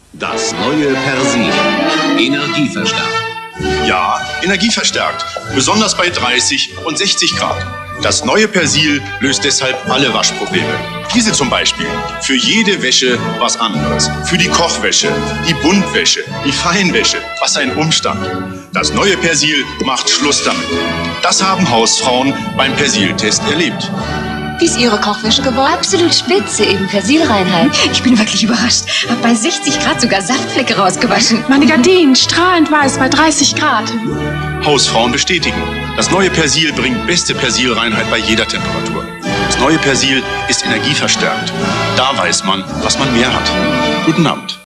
Das neue Persil. Energieverstärkt. Ja, energieverstärkt. Besonders bei 30 und 60 Grad. Das neue Persil löst deshalb alle Waschprobleme. Diese zum Beispiel. Für jede Wäsche was anderes. Für die Kochwäsche, die Buntwäsche, die Feinwäsche. Was ein Umstand. Das neue Persil macht Schluss damit. Das haben Hausfrauen beim Persil-Test erlebt. Wie ist Ihre Kochwäsche geworden? Absolut spitze, eben Persilreinheit. Ich bin wirklich überrascht. Hab bei 60 Grad sogar Saftflecke rausgewaschen. Meine Gardinen strahlend weiß bei 30 Grad. Hausfrauen bestätigen. Das neue Persil bringt beste Persilreinheit bei jeder Temperatur. Das neue Persil ist energieverstärkt. Da weiß man, was man mehr hat. Guten Abend.